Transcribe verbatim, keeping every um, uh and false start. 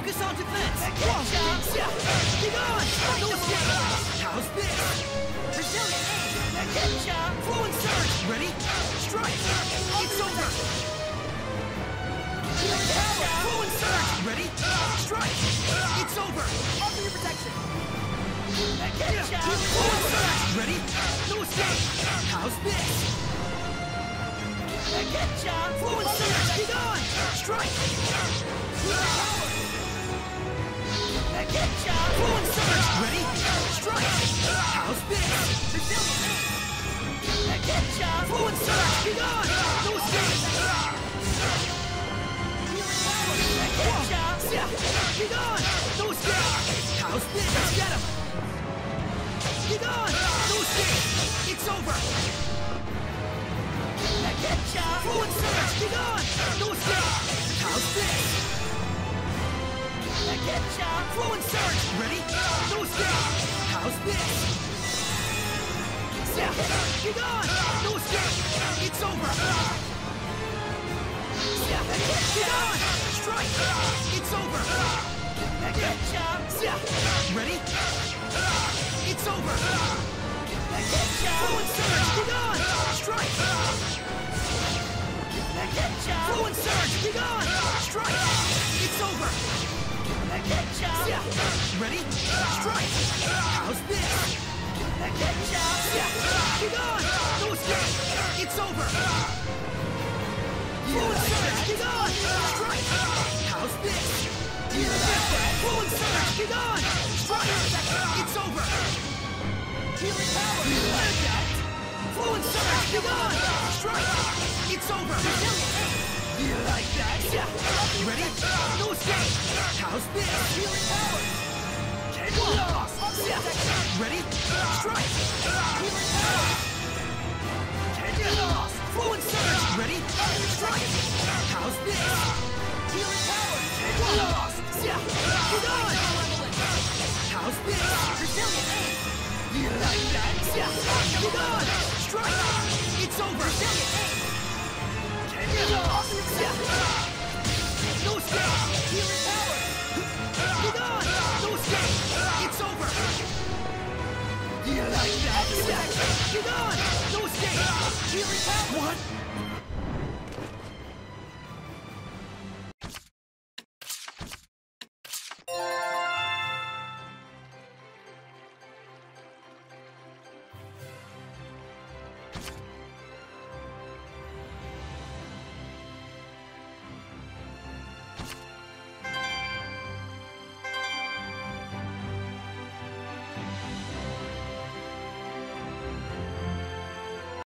Focus on defense. Whoa. Be gone. No escape. How's this? Resilient aim. Flow and surge. Ready? Strike. It's over. Flow and surge. Ready? Strike. It's over. Offer your protection. Flow and surge. Ready? No escape. How's this? Flow and surge. Be gone. Strike. Flow and surge. Ready? Strike. How's this? Flow and surge. Be gone. No escape. Be gone. No escape. How's this? Let's get him. Be gone. No escape. It's over. Flow and surge. Be gone. No escape. How's this? Flow and surge. Ready? No escape. How's this? Be gone. No escape. It's over. Be gone. Strike. It's over. Ready? It's over. Flow and surge. Be gone. Strike. Flow and surge. Be gone. Strike. It's over. Ready? Strike. How's this? Be gone. No escape. It's over. Flow and surge. Be gone. Strike. How's this? Flow and surge. Be gone. Strike. It's over. Healing power. Flow and surge. Be gone. Strike. It's over. You like that? Ready? No escape. How's this? Healing power. Ready? Strike. Healing power. Flow and surge. Ready? Strike. How's this? Healing power. Be gone. How's this? Resilient aim. You like that? Be gone. Strike. It's over. Resilient aim. No escape! Healing power! Be gone! No escape! It's over! You like that? Be gone! No escape! Healing power! What?